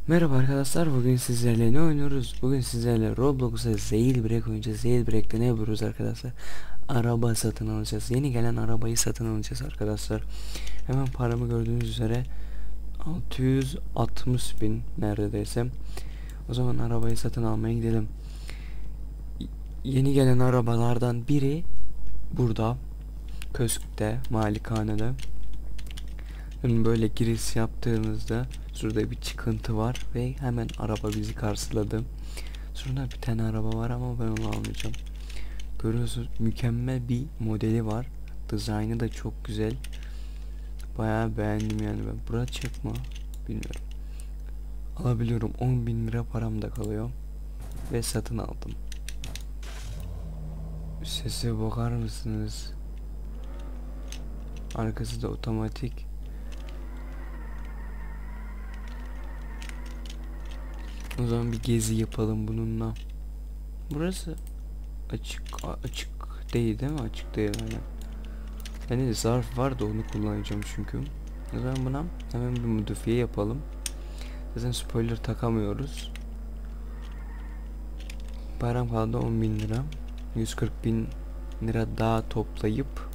Merhaba arkadaşlar, bugün sizlerle ne oynuyoruz? Bugün sizlerle Roblox'a Jailbreak oynayacağız. Jailbreak'te ne yapıyoruz arkadaşlar? Araba satın alacağız. Yeni gelen arabayı satın alacağız arkadaşlar. Hemen paramı gördüğünüz üzere 660 bin neredeyse. O zaman arabayı satın almaya gidelim. Yeni gelen arabalardan biri burada. Kösk'te, malikanede. Şimdi böyle giriş yaptığınızda şurada bir çıkıntı var ve hemen araba bizi karşıladı. Şurada bir tane araba var ama ben onu almayacağım. Görüyorsunuz, mükemmel bir modeli var. Dizaynı da çok güzel. Bayağı beğendim yani ben. Burası çıkma bilmiyorum. Alabiliyorum, 10 bin lira param da kalıyor. Ve satın aldım. Sese bakar mısınız? Arkası da otomatik. O zaman bir gezi yapalım bununla. Burası açık değil mi? Açık değil aynen. Bende de zarf var da onu kullanacağım çünkü. O zaman buna hemen bir modifiye yapalım. Zaten spoiler takamıyoruz. Param kaldı 10 bin lira. 140 bin lira daha toplayıp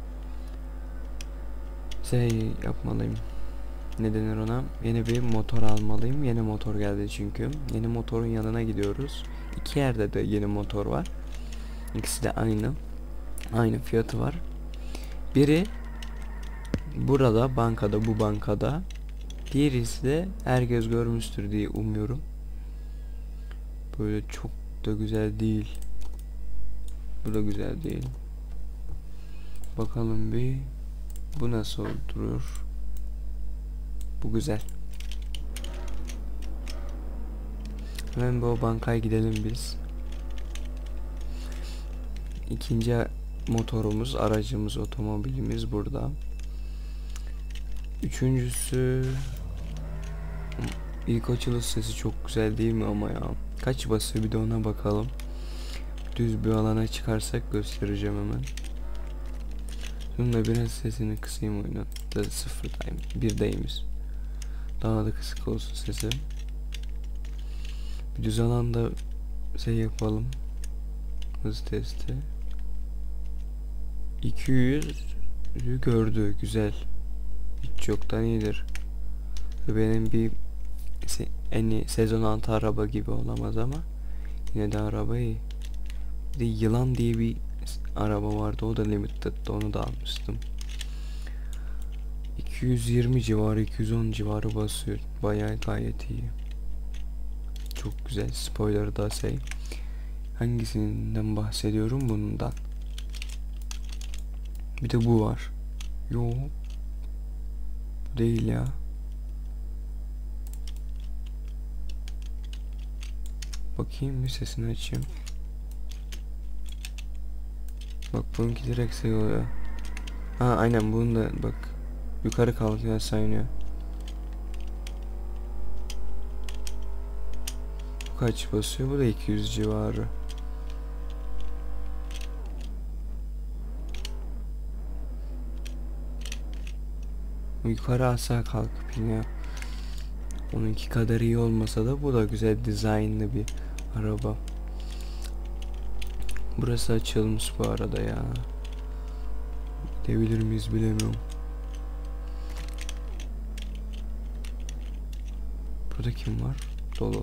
yapmalıyım. Ne denir ona? Yeni bir motor almalıyım. Yeni motor geldi çünkü. Yeni motorun yanına gidiyoruz. İki yerde de yeni motor var. İkisi de aynı. Aynı fiyatı var. Biri burada bankada, bu bankada. Diğerisi de herkes görmüştür diye umuyorum. Böyle çok da güzel değil. Bu da güzel değil. Bakalım bir. Bu nasıl duruyor? Bu güzel. Hemen bu bankaya gidelim biz. İkinci motorumuz, aracımız, otomobilimiz burada. Üçüncüsü, ilk açılış sesi çok güzel değil mi ama ya? Kaç basıyor bir de ona bakalım. Düz bir alana çıkarsak göstereceğim hemen. Şununla biraz sesini kısayım oyunun. Da sıfırdayım. Birdeyimiz. Daha da kısık olsun sesi. Bir düz alanda yapalım. Hız testi. 200'ü gördü. Güzel. Hiç yoktan iyidir. Benim bir sezon 6 araba gibi olamaz ama yine de araba iyi. Bir de Yılan diye bir araba vardı. O da limited'dı. Onu da almıştım. 220 civarı, 210 civarı basıyor. Bayağı gayet iyi. Çok güzel. Spoiler da hangisinden bahsediyorum? Bundan. Bir de bu var. Yok. Bu değil ya. Bakayım bir sesini açayım. Bak bununki direkt oluyor. Ha aynen, bunu da bak. Yukarı kalkıyor, aşağı iniyor. Bu kaç basıyor? Bu da 200 civarı. Yukarı aşağı kalkıp iniyor. Onunki kadar iyi olmasa da bu da güzel dizaynlı bir araba. Burası açılmış bu arada ya. Gidebilir miyiz bilemiyorum. Burada kim var? Dolu.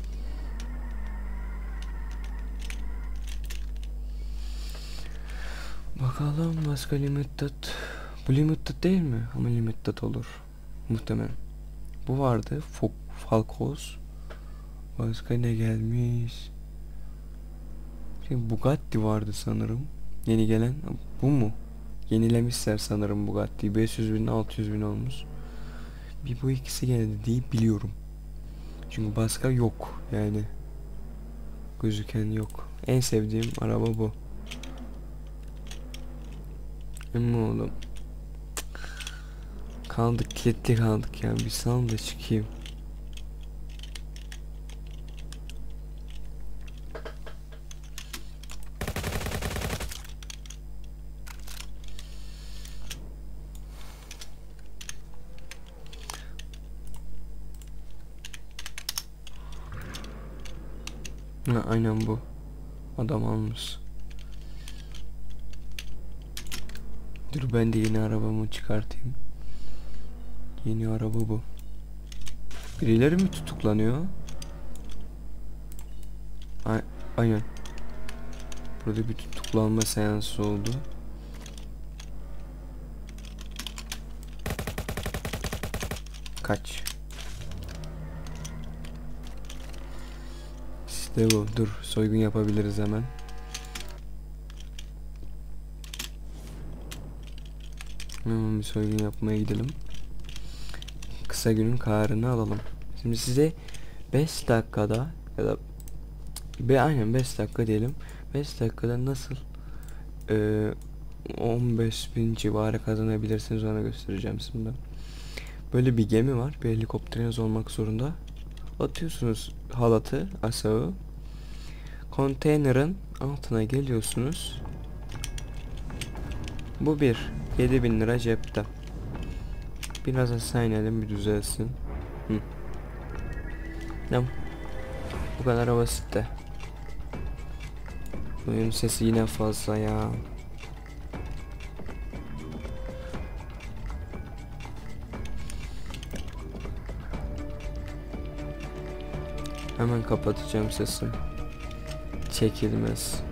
Bakalım başka limited. Bu limited değil mi? Ama limited olur. Muhtemelen. Bu vardı. Falcos. Başka ne gelmiş? Bugatti vardı sanırım. Yeni gelen. Bu mu? Yenilemişler sanırım Bugatti'yi. 500 bin 600 bin olmuş. Bir bu ikisi geldi diye biliyorum. Çünkü başka yok yani. Gözüken yok. En sevdiğim araba bu. Ama oğlum. Kaldık, kilitli kaldık ya. Bir salın da çıkayım. Ha, aynen bu. Adam almış. Dur ben de yeni arabamı çıkartayım. Yeni araba bu. Birileri mi tutuklanıyor? Aynen. Burada bir tutuklanma seansı oldu. Kaç. İşte bu. Dur soygun yapabiliriz hemen. Hemen bir soygun yapmaya gidelim. Kısa günün karını alalım. Şimdi size 5 dakikada ya da aynen 5 dakika diyelim. 5 dakikada nasıl 15.000 civarı kazanabilirsiniz ona göstereceğim şimdi. Böyle bir gemi var. Bir helikopteriniz olmak zorunda. Atıyorsunuz halatı aşağı. Konteynerin altına geliyorsunuz. Bu 7.000 lira cepte. Biraz aşağı inelim bir düzelsin. Tamam. Bu kadar basit de. Oyun sesi yine fazla ya. Hemen kapatacağım sesi. Çekilmez.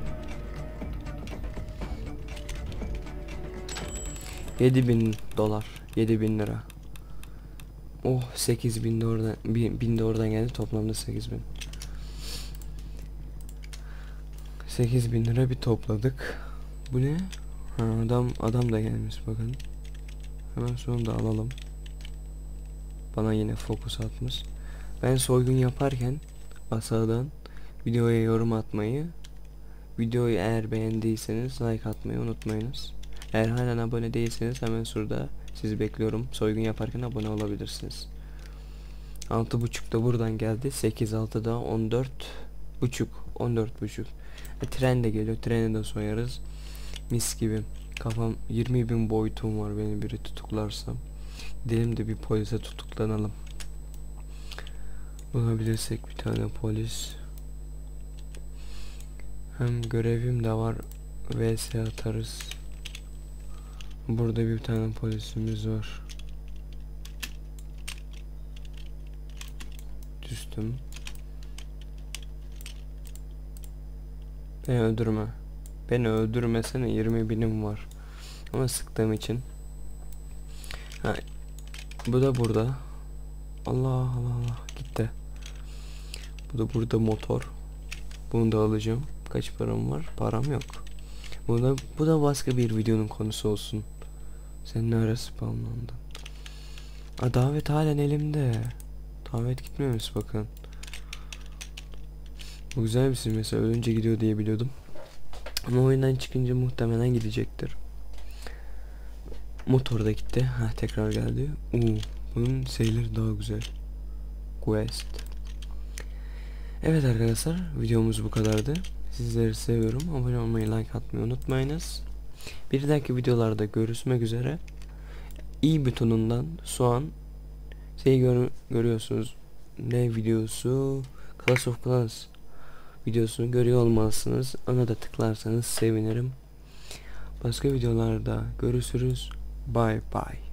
7.000 dolar. 7.000 lira. Oh 8.000 de oradan, 1.000 de oradan geldi, toplamda 8.000. 8.000 lira bir topladık. Bu ne? Ha, adam da gelmiş bakın. Hemen sonunda alalım. Bana yine fokus atmış. Ben soygun yaparken aşağıdan videoya yorum atmayı, videoyu eğer beğendiyseniz like atmayı unutmayınız. Eğer halen abone değilseniz hemen şurada sizi bekliyorum. Soygun yaparken abone olabilirsiniz. 6.5 da buradan geldi. 8.6 da 14.5. Tren de geliyor. Treni de soyarız. Mis gibi. Kafam 20.000 boyutum var, beni biri tutuklarsa. Gidelim de bir polise tutuklanalım. Bulabilirsek bir tane polis. Hem görevim de var. VS atarız. Burada bir tane polisimiz var. Düştüm. Beni öldürme. Beni öldürmesene, 20.000'im var. Ama sıktığım için. Ha, bu da burada. Allah Allah Allah gitti. Bu da burada motor. Bunu da alacağım. Kaç param var? Param yok. Bu da başka bir videonun konusu olsun. Sen ne ara spamlandın? Davet halen elimde. Davet gitmemiş bakın. Bu güzel bir şey, mesela ölünce gidiyor diye biliyordum. Ama oyundan çıkınca muhtemelen gidecektir. Motor da gitti. Ha, tekrar geldi. Bunun şeyleri daha güzel. Quest. Evet arkadaşlar, videomuz bu kadardı. Sizleri seviyorum. Abone olmayı, like atmayı unutmayınız. Bir dahaki videolarda görüşmek üzere. İyi butonundan şu an görüyorsunuz. Ne videosu? Clash of Clans videosunu görüyor olmalısınız. Ona da tıklarsanız sevinirim. Başka videolarda görüşürüz. Bye bye.